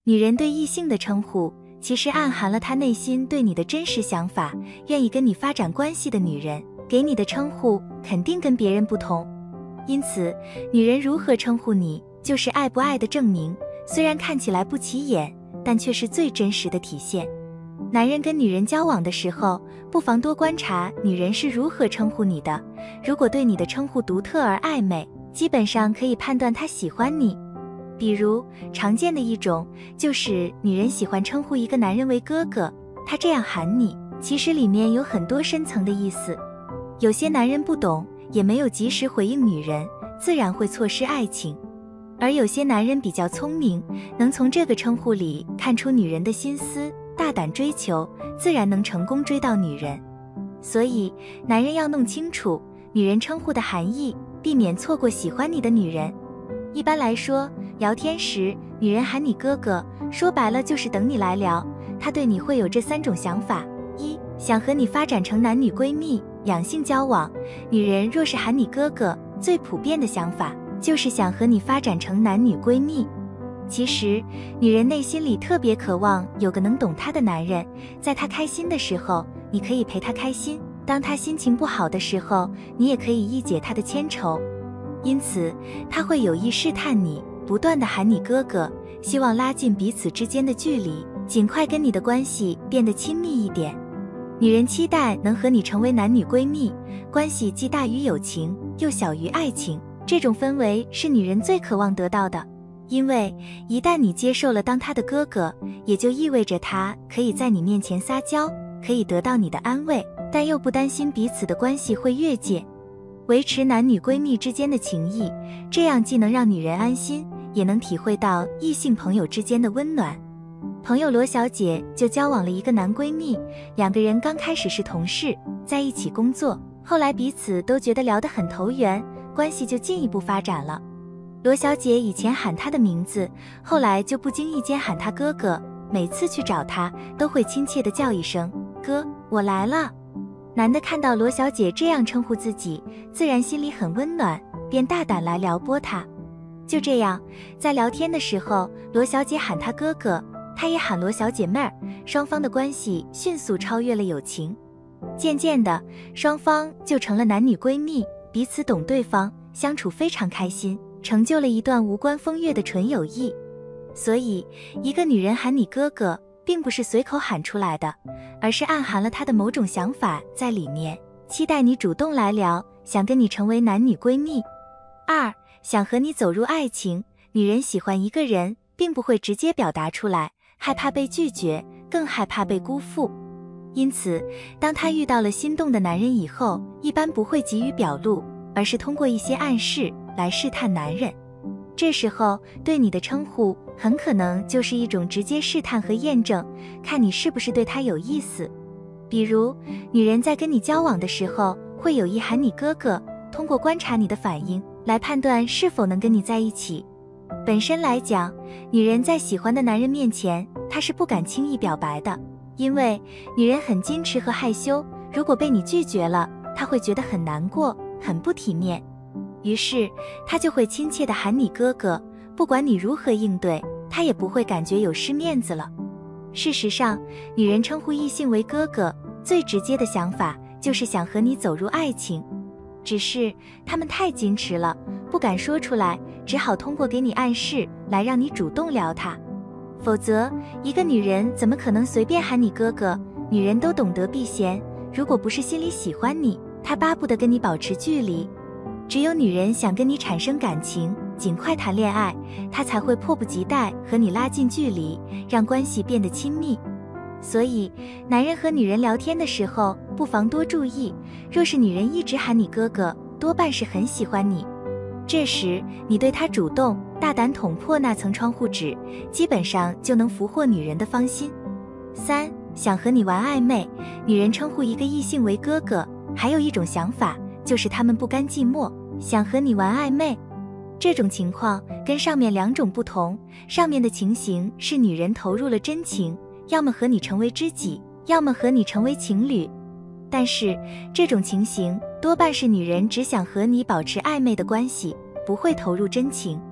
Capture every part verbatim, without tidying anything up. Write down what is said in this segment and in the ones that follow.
女人对异性的称呼，其实暗含了她内心对你的真实想法。愿意跟你发展关系的女人，给你的称呼肯定跟别人不同。因此，女人如何称呼你，就是爱不爱的证明。虽然看起来不起眼，但却是最真实的体现。男人跟女人交往的时候，不妨多观察女人是如何称呼你的。如果对你的称呼独特而暧昧，基本上可以判断她喜欢你。比如，常见的一种就是女人喜欢称呼一个男人为哥哥，她这样喊你，其实里面有很多深层的意思。有些男人不懂，也没有及时回应女人，自然会错失爱情。而有些男人比较聪明，能从这个称呼里看出女人的心思，大胆追求，自然能成功追到女人。所以，男人要弄清楚女人称呼的含义，避免错过喜欢你的女人。一般来说，聊天时女人喊你哥哥，说白了就是等你来聊。她对你会有这三种想法：一、想和你发展成男女闺蜜、两性交往。女人若是喊你哥哥，最普遍的想法就是想和你发展成男女闺蜜。其实，女人内心里特别渴望有个能懂她的男人，在她开心的时候，你可以陪她开心；当她心情不好的时候，你也可以一解她的千愁。因此，她会有意试探你，不断地喊你哥哥，希望拉近彼此之间的距离，尽快跟你的关系变得亲密一点。女人期待能和你成为男女闺蜜，关系既大于友情，又小于爱情，这种氛围是女人最渴望得到的。因为一旦你接受了当她的哥哥，也就意味着她可以在你面前撒娇，可以得到你的安慰，但又不担心彼此的关系会越界，维持男女闺蜜之间的情谊，这样既能让女人安心，也能体会到异性朋友之间的温暖。朋友罗小姐就交往了一个男闺蜜，两个人刚开始是同事，在一起工作，后来彼此都觉得聊得很投缘，关系就进一步发展了。罗小姐以前喊他的名字，后来就不经意间喊他哥哥，每次去找他都会亲切地叫一声哥，我来了。男的看到罗小姐这样称呼自己，自然心里很温暖，便大胆来撩拨她。就这样，在聊天的时候，罗小姐喊他哥哥，他也喊罗小姐妹儿，双方的关系迅速超越了友情。渐渐的，双方就成了男女闺蜜，彼此懂对方，相处非常开心，成就了一段无关风月的纯友谊。所以，一个女人喊你哥哥，并不是随口喊出来的，而是暗含了她的某种想法在里面，期待你主动来聊，想跟你成为男女闺蜜。二、想和你走入爱情。女人喜欢一个人，并不会直接表达出来，害怕被拒绝，更害怕被辜负。因此，当她遇到了心动的男人以后，一般不会急于表露，而是通过一些暗示来试探男人。这时候对你的称呼很可能就是一种直接试探和验证，看你是不是对他有意思。比如，女人在跟你交往的时候，会有意喊你哥哥，通过观察你的反应来判断是否能跟你在一起。本身来讲，女人在喜欢的男人面前，她是不敢轻易表白的，因为女人很矜持和害羞，如果被你拒绝了，她会觉得很难过，很不体面。于是，她就会亲切地喊你哥哥，不管你如何应对，她也不会感觉有失面子了。事实上，女人称呼异性为哥哥，最直接的想法就是想和你走入爱情，只是他们太矜持了，不敢说出来，只好通过给你暗示来让你主动撩他。否则，一个女人怎么可能随便喊你哥哥？女人都懂得避嫌，如果不是心里喜欢你，她巴不得跟你保持距离。只有女人想跟你产生感情，尽快谈恋爱，她才会迫不及待和你拉近距离，让关系变得亲密。所以，男人和女人聊天的时候，不妨多注意，若是女人一直喊你哥哥，多半是很喜欢你。这时，你对她主动、大胆捅破那层窗户纸，基本上就能俘获女人的芳心。三、想和你玩暧昧。女人称呼一个异性为哥哥，还有一种想法，就是他们不甘寂寞，想和你玩暧昧。这种情况跟上面两种不同，上面的情形是女人投入了真情，要么和你成为知己，要么和你成为情侣。但是这种情形多半是女人只想和你保持暧昧的关系，不会投入真情。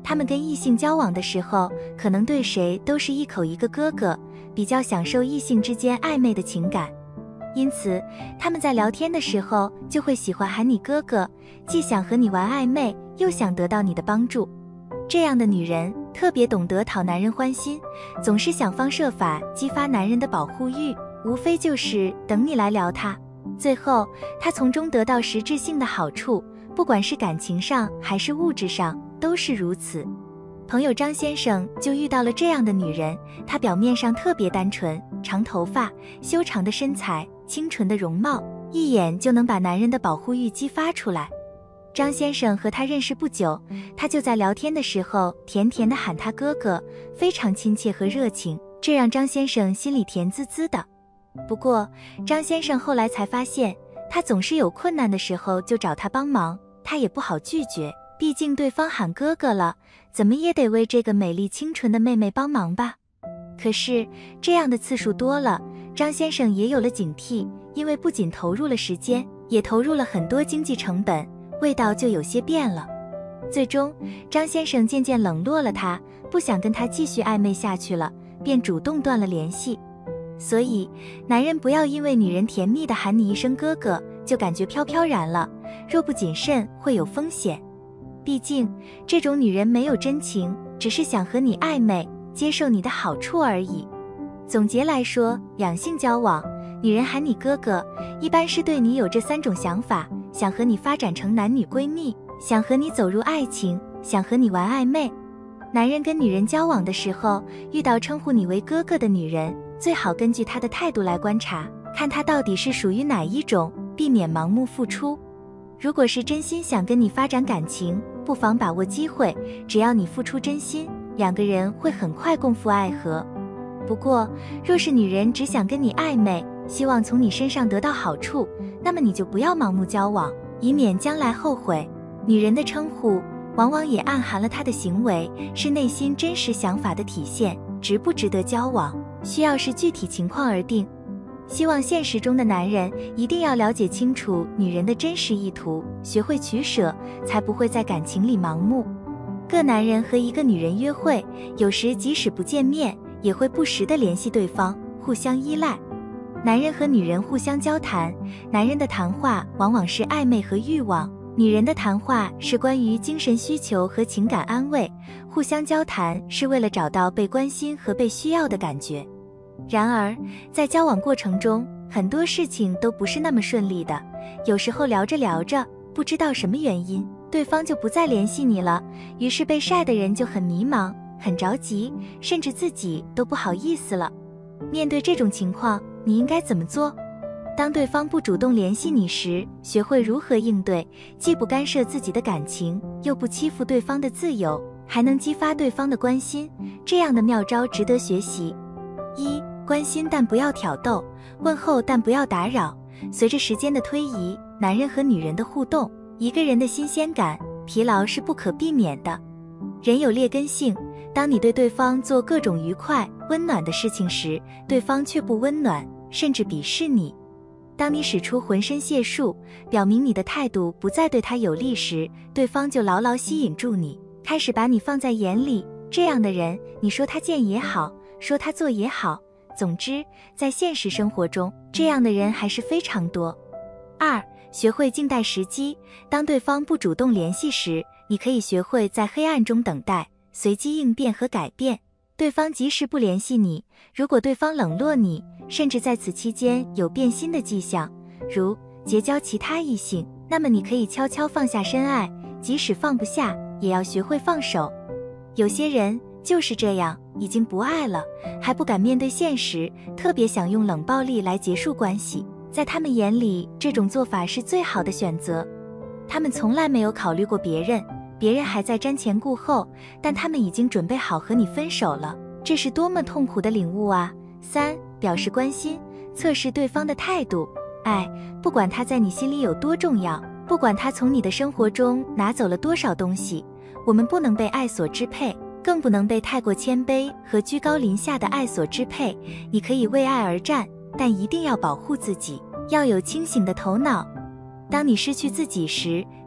他们跟异性交往的时候，可能对谁都是一口一个哥哥，比较享受异性之间暧昧的情感。因此，他们在聊天的时候就会喜欢喊你哥哥，既想和你玩暧昧，又想得到你的帮助。这样的女人特别懂得讨男人欢心，总是想方设法激发男人的保护欲，无非就是等你来撩她。最后，她从中得到实质性的好处，不管是感情上还是物质上，都是如此。朋友张先生就遇到了这样的女人，她表面上特别单纯，长头发，修长的身材，清纯的容貌，一眼就能把男人的保护欲激发出来。张先生和她认识不久，他就在聊天的时候甜甜地喊他哥哥，非常亲切和热情，这让张先生心里甜滋滋的。不过，张先生后来才发现，他总是有困难的时候就找他帮忙，他也不好拒绝，毕竟对方喊哥哥了，怎么也得为这个美丽清纯的妹妹帮忙吧。可是这样的次数多了，张先生也有了警惕，因为不仅投入了时间，也投入了很多经济成本，味道就有些变了。最终，张先生渐渐冷落了她，不想跟她继续暧昧下去了，便主动断了联系。所以，男人不要因为女人甜蜜地喊你一声哥哥，就感觉飘飘然了，若不谨慎会有风险。毕竟，这种女人没有真情，只是想和你暧昧，接受你的好处而已。总结来说，两性交往，女人喊你哥哥，一般是对你有这三种想法：想和你发展成男女闺蜜，想和你走入爱情，想和你玩暧昧。男人跟女人交往的时候，遇到称呼你为哥哥的女人，最好根据她的态度来观察，看她到底是属于哪一种，避免盲目付出。如果是真心想跟你发展感情，不妨把握机会，只要你付出真心，两个人会很快共赴爱河。不过，若是女人只想跟你暧昧，希望从你身上得到好处，那么你就不要盲目交往，以免将来后悔。女人的称呼往往也暗含了她的行为，是内心真实想法的体现，值不值得交往，需要视具体情况而定。希望现实中的男人一定要了解清楚女人的真实意图，学会取舍，才不会在感情里盲目。个男人和一个女人约会，有时即使不见面，也会不时地联系对方，互相依赖。男人和女人互相交谈，男人的谈话往往是暧昧和欲望，女人的谈话是关于精神需求和情感安慰，互相交谈是为了找到被关心和被需要的感觉。然而，在交往过程中，很多事情都不是那么顺利的，有时候聊着聊着，不知道什么原因，对方就不再联系你了，于是被晒的人就很迷茫，很着急，甚至自己都不好意思了。面对这种情况，你应该怎么做？当对方不主动联系你时，学会如何应对，既不干涉自己的感情，又不欺负对方的自由，还能激发对方的关心，这样的妙招值得学习。一、关心但不要挑逗，问候但不要打扰。随着时间的推移，男人和女人的互动，一个人的新鲜感、疲劳是不可避免的。人有劣根性，当你对对方做各种愉快、温暖的事情时，对方却不温暖，甚至鄙视你。当你使出浑身解数，表明你的态度不再对他有利时，对方就牢牢吸引住你，开始把你放在眼里。这样的人，你说他贱也好，说他做也好，总之，在现实生活中，这样的人还是非常多。二、学会静待时机。当对方不主动联系时，你可以学会在黑暗中等待，随机应变和改变。对方及时不联系你，如果对方冷落你，甚至在此期间有变心的迹象，如结交其他异性，那么你可以悄悄放下深爱，即使放不下，也要学会放手。有些人就是这样，已经不爱了，还不敢面对现实，特别想用冷暴力来结束关系。在他们眼里，这种做法是最好的选择。他们从来没有考虑过别人，别人还在瞻前顾后，但他们已经准备好和你分手了，这是多么痛苦的领悟啊！三、表示关心，测试对方的态度。爱，不管他在你心里有多重要，不管他从你的生活中拿走了多少东西，我们不能被爱所支配，更不能被太过谦卑和居高临下的爱所支配。你可以为爱而战，但一定要保护自己，要有清醒的头脑。当你失去自己时，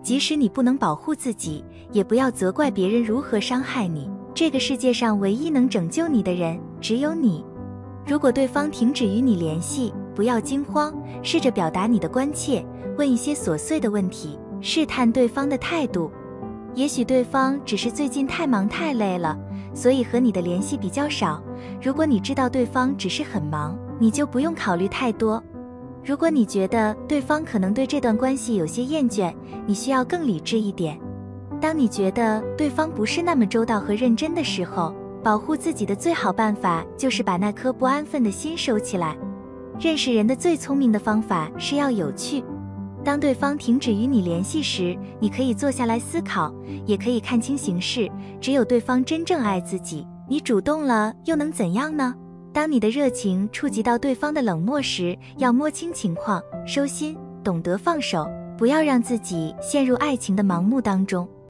即使你不能保护自己，也不要责怪别人如何伤害你。这个世界上唯一能拯救你的人，只有你。如果对方停止与你联系，不要惊慌，试着表达你的关切，问一些琐碎的问题，试探对方的态度。也许对方只是最近太忙太累了，所以和你的联系比较少。如果你知道对方只是很忙，你就不用考虑太多。如果你觉得对方可能对这段关系有些厌倦，你需要更理智一点。当你觉得对方不是那么周到和认真的时候，保护自己的最好办法就是把那颗不安分的心收起来。认识人的最聪明的方法是要有趣。当对方停止与你联系时，你可以坐下来思考，也可以看清形势。只有对方真正爱自己，你主动了又能怎样呢？当你的热情触及到对方的冷漠时，要摸清情况，收心，懂得放手，不要让自己陷入爱情的盲目当中。